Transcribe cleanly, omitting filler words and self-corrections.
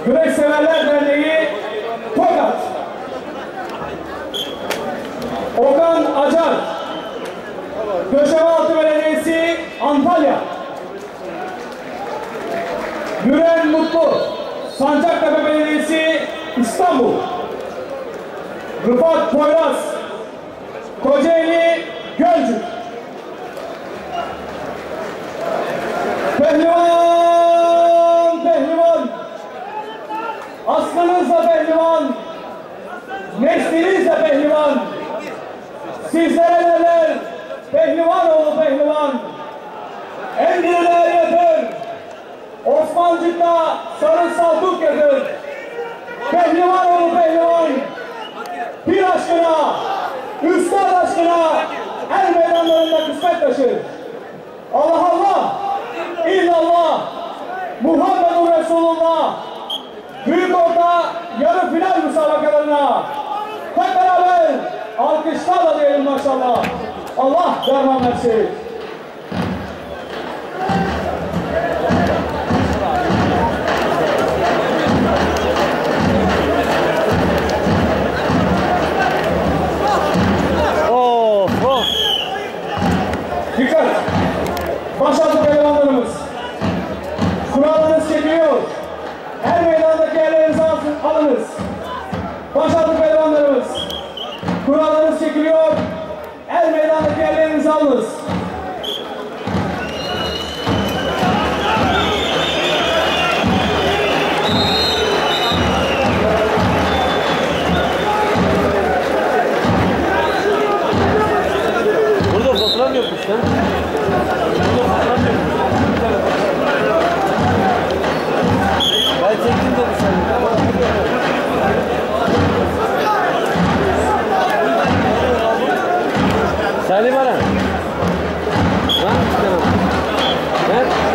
Güreş Severler Derneği Tokat. Okan Acar, Döşemealtı Belediyesi Antalya. Güren Mutlu, Sancaktepe Belediyesi İstanbul. Rıfat Poyraz, Kocaeli Gölcük. Pehlivan, pehlivan. Aslanızla pehlivan. Neslinizle pehlivan. Sizlere derler pehlivan oğlu pehlivan. Emriler yatır. Osmancık'ta sarı saltuk yatır. Pehlivan oğlu pehlivan. Bir aşkına, üstad aşkına her meydanlarında kısmet taşır. Allah Allah, illallah, Muhammedun Resulullah. Büyük orta yarı final müsabakalarına hep beraber alkışlarla diyelim maşallah. Allah devam etsin. Dikkat! Başarılı pehlivanlarımız. Kurallarınız çekiliyor. Her meydandaki yerlerinizi alınız. Başarılı pehlivanlarımız. Kurallarınız çekiliyor. Her meydandaki yerlerinizi alınız. Burada fotoğraf yokmuş lan. Burada fotoğraf yokmuş. Ben çektim dedi sen. Salim Aran. Ha?